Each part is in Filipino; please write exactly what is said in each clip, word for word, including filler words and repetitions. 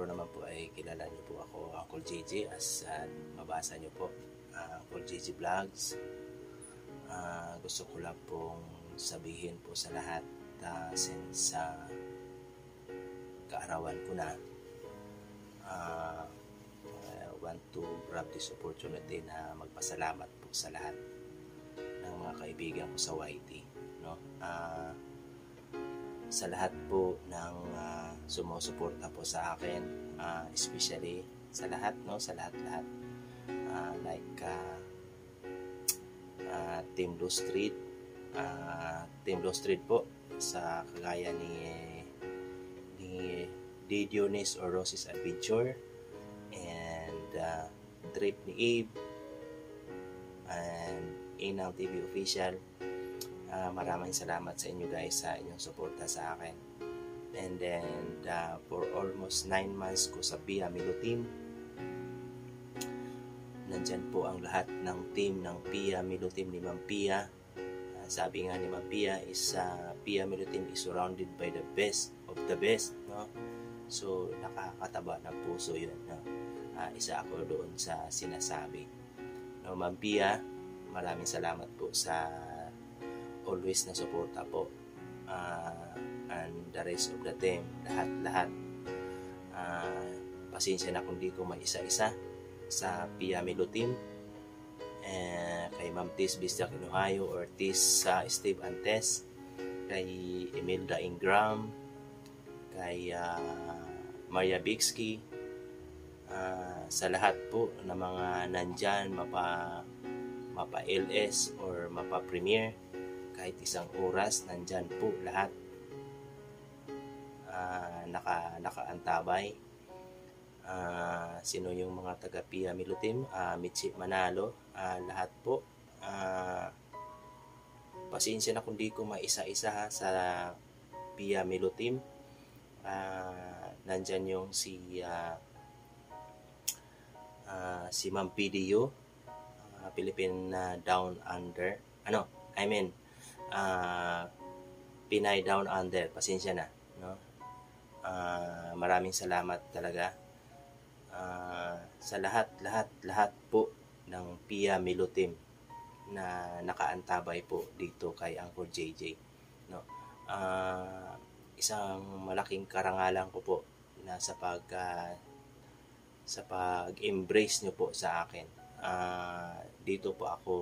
naman po ay kilala niyo po ako, Uncle J J, as uh, mabasa niyo po, uh, Uncle J J Vlogs. Uh, gusto ko lang pong sabihin po sa lahat, uh, since uh, kaarawan ko na, uh, I want to grab this opportunity na magpasalamat po sa lahat ng mga kaibigan ko sa Y T, no? Uh, sa lahat po ng uh, sumusuporta po sa akin, uh, especially sa lahat, no, sa lahat-lahat, uh, like uh, uh, Team Blue Street, uh, Team Blue Street po, sa kagaya ni ni D. Dionis or Rose's Adventure, and uh, Trip ni Abe, and Inang T V Official. Uh, maraming salamat sa inyo guys sa inyong suporta sa akin. And then uh, for almost nine months ko sa Pia Milo Team, nandyan po ang lahat ng team ng Pia Milo Team ni Ma'am Pia. Uh, sabi nga ni Ma'am Pia is uh, Pia Milo Team is surrounded by the best of the best, no? So nakakataba ng puso yun, no? Uh, isa ako doon sa sinasabi, no? Ma'am Pia, maraming salamat po sa always na suporta po, uh, and the rest of the team, lahat-lahat. Uh, pasensya na kung di ko maisa-isa sa Pia Milo Team, uh, kay Ma'am Tis Bisdak in Ohio, or Tis uh, Steve Antes, kay Imelda Ingram, kay uh, Maria Bixky, uh, sa lahat po ng mga nandyan, mapa, mapa L S or mapa Premier, kahit isang oras, nandyan po lahat, uh, naka, nakaantabay. Uh, sino yung mga taga Pia Milo Team? Uh, Mitzi Manalo, uh, lahat po. Uh, pasensya na kung di ko maisa-isa ha, sa Pia Milo Team. Uh, nandyan yung si uh, uh, si Ma'am P D U, uh, Philippine uh, Down Under, ano, I mean, Uh, Pinay Down Under, pasensya na, no? Uh, maraming salamat talaga uh, sa lahat, lahat, lahat po ng Pia Milo Team na nakaantabay po dito kay Uncle J J, no? Uh, isang malaking karangalan ko po na sa pag uh, sa pag-embrace nyo po sa akin. Uh, dito po ako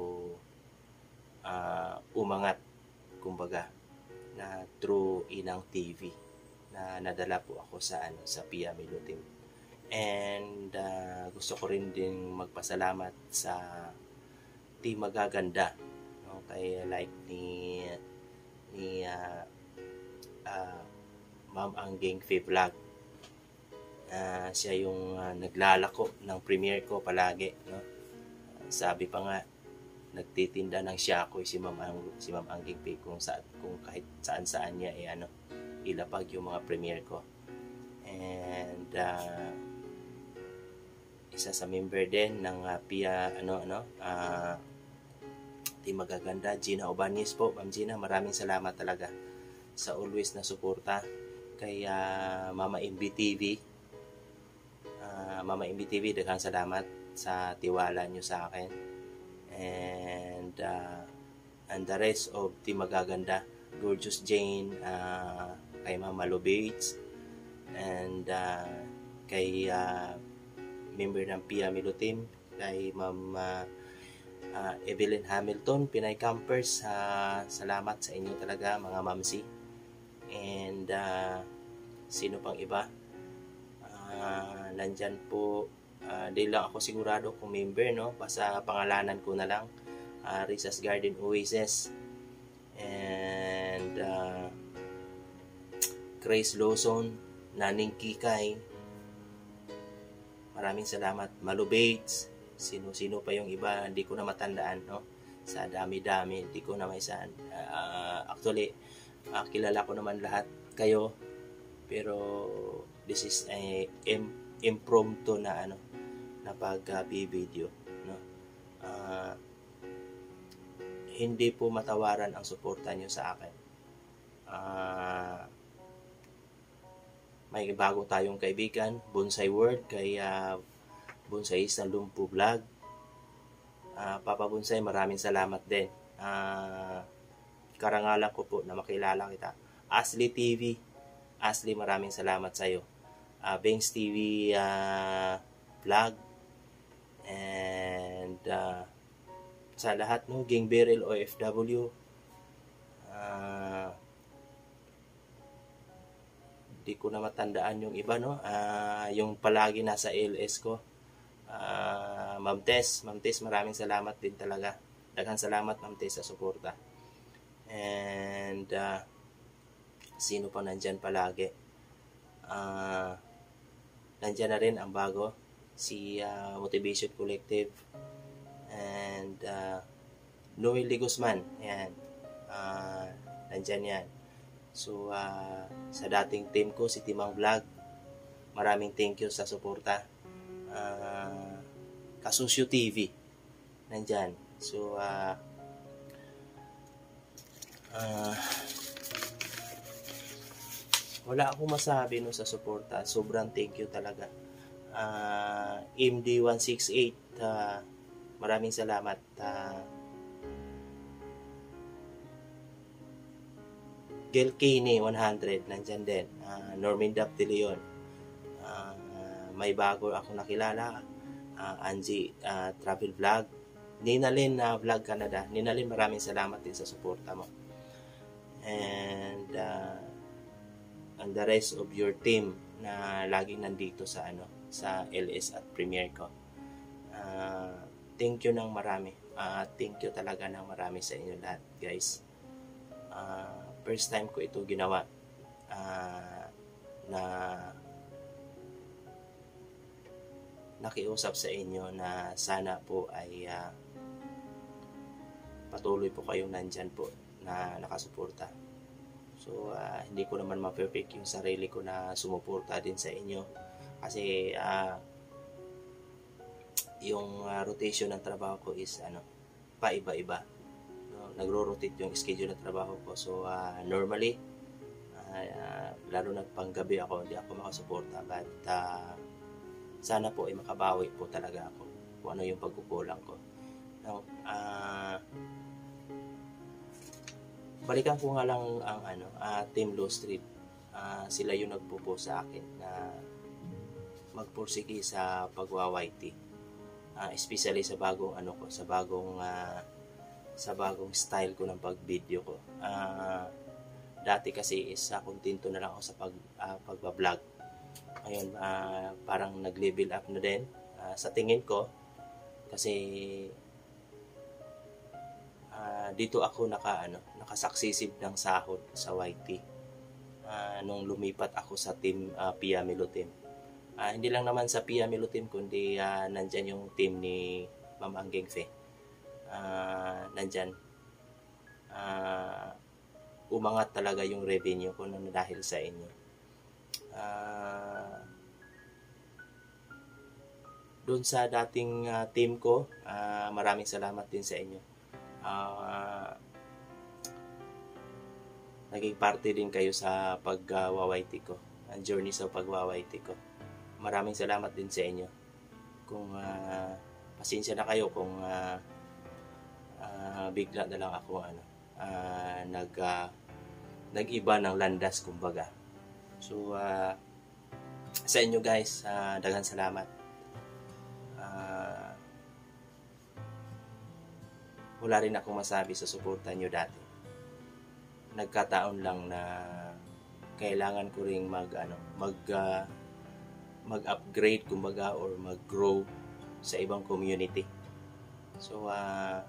uh, umangat, kumbaga, na through Inang T V na nadala po ako sa ano sa Pia Milo Team. And uh, gusto ko rin din magpasalamat sa Team Magaganda, no? Kay like ni ni uh, uh, Ma'am Angging Vlog. Uh, siya yung uh, naglalako ng premiere ko palagi, no? Uh, sabi pa nga, nagtitinda ng Siakoy si Ma'am Ang, si Ma'am Angging P kung saan, kung kahit saan-saan niya eh, ano, ilapag yung mga premiere ko. And uh, isa sa member din ng uh, Pia ano ano uh, Team Magaganda, Gina Obanis po. Ma'am Gina, maraming salamat talaga sa always na suporta. Kay uh, Mama M B T V, uh, Mama M B T V, daghang salamat sa tiwala nyo sa akin. And uh, and the rest of Team Magaganda, Gorgeous Jane, uh, kay Mama Lo Bates, and uh, kay uh, member ng Pia Milo Team, kay Ma'am uh, uh, Evelyn Hamilton, Pinay Campers, uh, salamat sa inyo talaga mga mamsi. And uh, sino pang iba, uh, nandyan po. Uh, di lang ako sigurado kung member, no? Basta pangalanan ko na lang, uh, Risa's Garden Oasis, and uh, Grace Lawson, Naning Kikay, maraming salamat. Malu Bates, sino-sino pa yung iba, hindi ko na matandaan, no? Sa dami-dami, hindi ko na maisahan. Uh, actually, uh, kilala ko naman lahat kayo, pero this is a im- impromptu na ano, na pag-video, no? Uh, hindi po matawaran ang suporta nyo sa akin. Uh, may bago tayong kaibigan, Bonsai World, kay uh, Bonsais ng Lumpo Vlog. Uh, Papa Bonsai, maraming salamat din. Uh, karangalan ko po na makilala kita. Ashley T V, Ashley, maraming salamat sa iyo. Uh, Bangs T V uh, Vlog, and uh, sa lahat, no, Gang Beryl O F W, uh, di ko na matandaan yung iba, no, uh, yung palagi nasa L S ko, uh, Ma'am Tess, Ma'am Tess, maraming salamat din talaga. Daghang salamat, Ma'am Tess, sa suporta. And uh, sino pa nandyan palagi? Uh, nandyan na rin ang bago, si uh, Motivation Collective, and uh, Noel de Guzman, yan, uh, nandyan yan. So uh, sa dating team ko, si Timang Vlog, maraming thank you sa suporta. uh, Kasusyo T V, nandyan. So uh, uh, wala akong masabi, no, sa suporta. Sobrang thank you talaga. uh, M D one sixty-eight, uh, maraming salamat. Uh, Gel Kini one hundred, nandyan din. Uh, Norman Dap de Leon. Uh, may bago ako nakilala. Uh, Angie uh, Travel Vlog. Ninalin na uh, Vlog Canada. Ninalin, maraming salamat din sa suporta mo. And uh, and the rest of your team na laging nandito sa ano sa L S at Premiere ko. Uh, thank you ng marami. Uh, thank you talaga ng marami sa inyo lahat, guys. Uh, first time ko ito ginawa, uh, na nakiusap sa inyo na sana po ay uh, patuloy po kayong nandyan po na nakasuporta. So uh, hindi ko naman ma-perfect yung sarili ko na sumuporta din sa inyo, kasi uh, yung uh, rotation ng trabaho ko is ano, paiba-iba, no? Nagro-rotate yung schedule ng trabaho ko. So uh, normally uh, uh, lalo na panggabi ako, hindi ako makasuporta, but uh, sana po ay makabawi po talaga ako kung ano yung pagkukulang ko. Now, uh, balikan ko nga lang ang ano, uh, Team Low Street. Uh, sila yung nagpo-post sa akin na magpursige sa pagwa-Y T. Uh, especially sa bagong ano ko, sa bagong uh, sa bagong style ko ng pag-video ko. Uh, dati kasi is uh, kontento na lang ako sa pag uh, pagba-vlog. Ngayon uh, parang nag-level up na din uh, sa tingin ko, kasi uh, dito ako naka ano, nakasaksisib ng sahod sa Y T uh, nung lumipat ako sa team uh, Pia Milo team. Uh, hindi lang naman sa Pia Milo team, kundi uh, nandyan yung team ni Ma'am Anggeng Fe. Uh, nandyan. Uh, umangat talaga yung revenue ko na dahil sa inyo. Uh, doon sa dating uh, team ko, uh, maraming salamat din sa inyo. Uh, naging parte din kayo sa pag-Y T ko, ang journey sa pag-Y T ko. Maraming salamat din sa inyo. Kung uh, pasensya na kayo kung uh, uh, bigla na lang ako ano, uh, nag uh, nag-iba ng landas, kumbaga. So uh, sa inyo guys, uh, daghang salamat. Uh, wala rin akong masabi sa suporta nyo dati. Nagkataon lang na kailangan ko ring mag ano, mag uh, mag-upgrade, kumbaga, or mag-grow sa ibang community. So uh,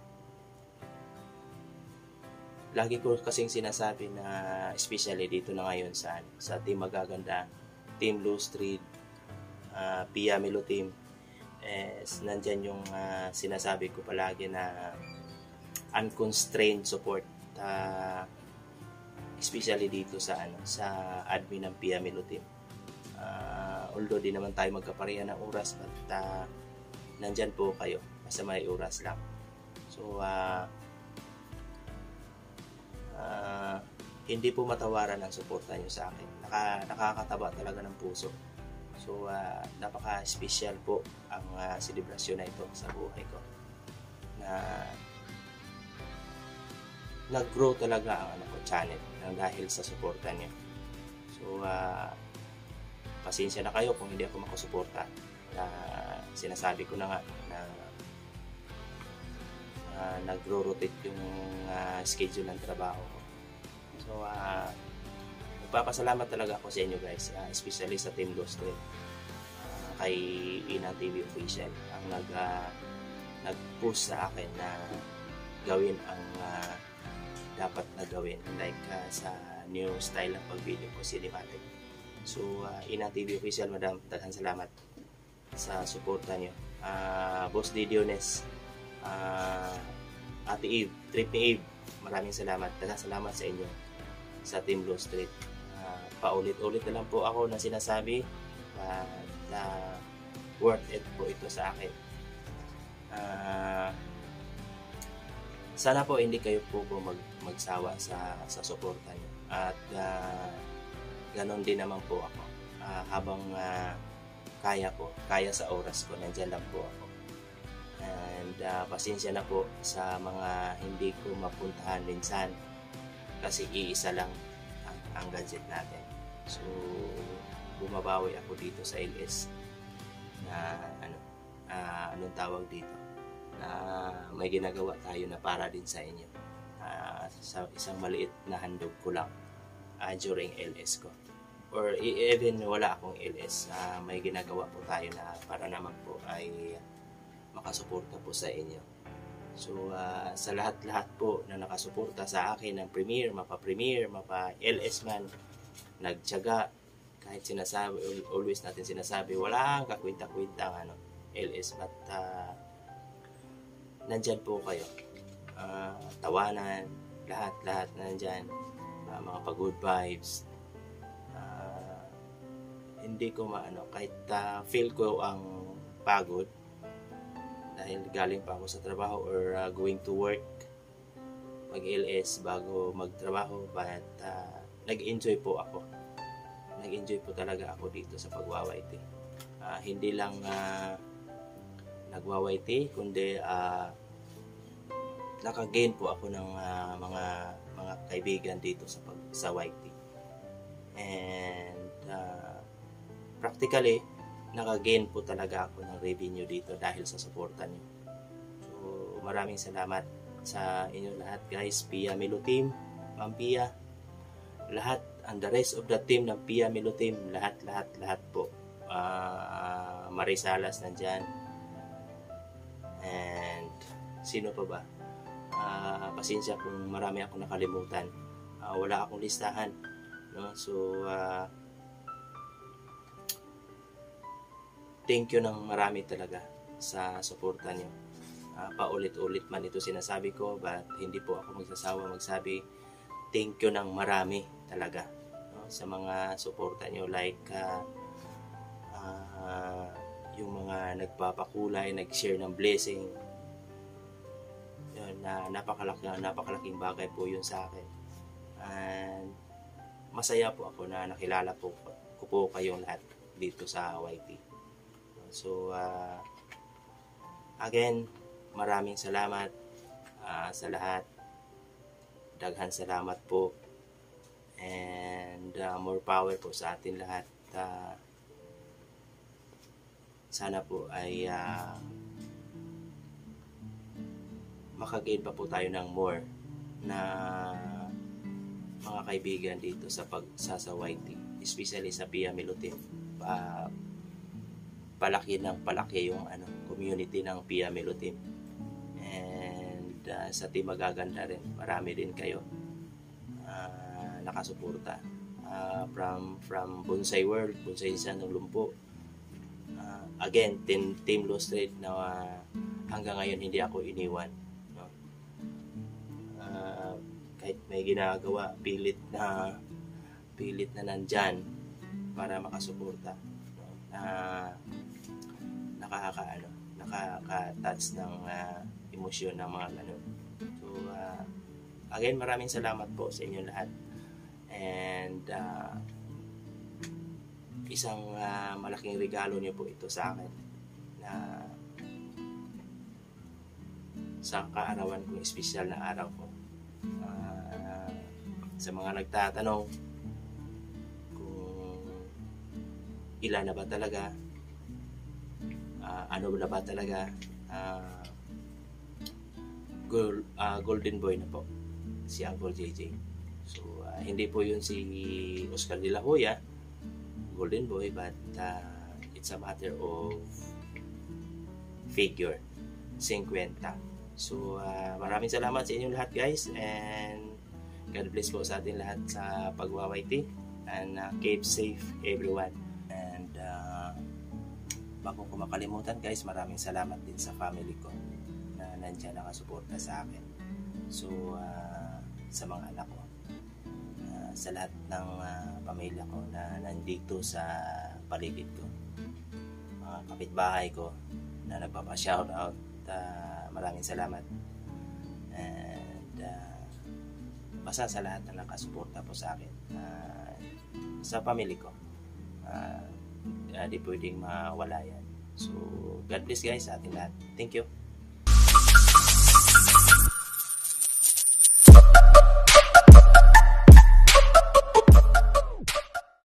lagi ko kasing sinasabi na, especially dito na ngayon sa sa Team Magaganda, Team Low Street, uh, Pia Milo team, eh, nandyan yung uh, sinasabi ko palagi na unconstrained support, uh, especially dito sa ano, sa admin ng Pia Milo team. Uh, although di naman tayo magkapareha ng oras, but uh, nandyan po kayo, basta may oras lang. So uh, uh, hindi po matawaran ang suporta nyo sa akin. Naka, nakakataba talaga ng puso. So, uh, napaka-special po ang uh, selebrasyon na ito sa buhay ko. Na nag-grow talaga ang ano ko, channel nang dahil sa suporta nyo. So, uh, pasensya na kayo kung hindi ako makasuporta. Na sinasabi ko na nga na uh, nagro-rotate yung uh, schedule ng trabaho ko. So, uh, nagpapasalamat talaga ako sa inyo guys, uh, especially sa Team Lost Street, uh, kay Ina T V Official, ang nag, uh, nag-push sa akin na gawin ang uh, dapat na gawin, like uh, sa new style ng pag-video ko, cinematic. So, uh, Ina T V Official, madam, daghang salamat sa suporta nyo. Uh, Boss Didiones, uh, Ate Eve, Trip ni Eve, maraming salamat. Daghang salamat sa inyo sa Team Lost Street. Uh, paulit-ulit na lang po ako na sinasabi uh, na worth it po ito sa akin. Uh, sana po hindi kayo po, po mag, magsawa sa, sa suporta nyo. At uh, ganon din naman po ako. Uh, habang uh, kaya ko, kaya sa oras ko, nandyan lang po ako. And uh, pasensya na po sa mga hindi ko mapuntahan minsan kasi iisa lang ang, ang gadget natin. So, bumabawi ako dito sa L S na ano, uh, anong tawag dito, na may ginagawa tayo na para din sa inyo. Uh, sa isang maliit na handog ko lang uh, during L S ko. Or even wala akong L S, uh, may ginagawa po tayo na para naman po ay makasuporta po sa inyo. So, uh, sa lahat-lahat po na nakasuporta sa akin ng Premiere, mapa-Premiere, mapa-L S man, nagtiyaga, kahit sinasabi, always natin sinasabi, walang kakwinta-kwinta ano, L S, but uh, nandyan po kayo. Uh, tawanan, lahat-lahat nandyan, uh, mga pag-good vibes. Uh, hindi ko maano, kahit uh, feel ko ang pagod, dahil galing pa ako sa trabaho or uh, going to work, mag-L S bago magtrabaho, but uh, nag-enjoy po ako. Nag-enjoy po talaga ako dito sa pag-W Y T. Uh, hindi lang uh, nag-W Y T, kundi uh, nakagain po ako ng uh, mga mga kaibigan dito sa pag sa Y T. And uh, practically nakagain po talaga ako ng revenue dito dahil sa suporta niyo. So, maraming salamat sa inyo lahat guys, Pia Milo Team, Ma'am Pia, lahat, and the rest of the team ng Pia Milo Team, lahat, lahat, lahat po. Uh, Marisalas nandyan. And sino pa ba? Uh, pasensya kung marami akong nakalimutan. Uh, wala akong listahan. No? So, uh, thank you ng marami talaga sa suporta niyo. Uh, paulit-ulit man ito sinasabi ko, but hindi po ako magsasawa magsabi thank you ng marami talaga, no? Sa mga suporta niyo, like uh, uh, yung mga nagpapakulay, nag-share ng blessing. Yun, na napakalaking, napakalaking bagay po yun sa akin. And masaya po ako na nakilala po ko po kayong lahat dito sa Y T. So, uh, again, maraming salamat uh, sa lahat. Daghan salamat po. And uh, more power po sa atin lahat. Uh, sana po ay uh, makagain pa po tayo ng more na mga kaibigan dito sa pag sa, sa Y T, especially sa Pia Milo Team. Uh, palaki ng palaki yung ano, community ng Pia Milo Team. And uh, sa Team Magaganda rin, marami din kayo uh, nakasuporta. Uh, from from Bonsai World, Bonsai San ng Lumpo. Uh, again, Team, team Lost Street na uh, hanggang ngayon hindi ako iniwan. No? Uh, kahit may ginagawa, pilit na pilit na nandyan para makasuporta. No? Uh, nakaka-ano, nakaka-touch ng uh, emosyon ng mga ganun. So, uh, again, maraming salamat po sa inyo lahat. And uh, isang uh, malaking regalo niyo po ito sa akin na sa kaarawan kong espesyal na araw ko. Uh, sa mga nagtatanong kung ilan na ba talaga, uh, ano na ba talaga, uh, gold, uh, golden boy na po si Uncle J J. So uh, hindi po yun si Oscar de la Hoya, golden boy, but uh, it's a matter of figure, fifty. So uh, maraming salamat sa inyong lahat, guys, and God bless po sa atin lahat sa pagwawaiti, and uh, keep safe everyone. And uh, bago ko makalimutan, guys, maraming salamat din sa family ko na nandiyan nakasuporta sa akin. So uh, sa mga anak ko, uh, sa lahat ng uh, pamilya ko na nandito sa paligid ko, mga kapitbahay ko na nagpapa-shoutout, uh, maraming salamat. And uh, basta sa lahat na nakasuporta po sa akin, uh, sa family ko, uh, uh, di pwedeng mawala yan. So God bless, guys, sa ating lahat. Thank you.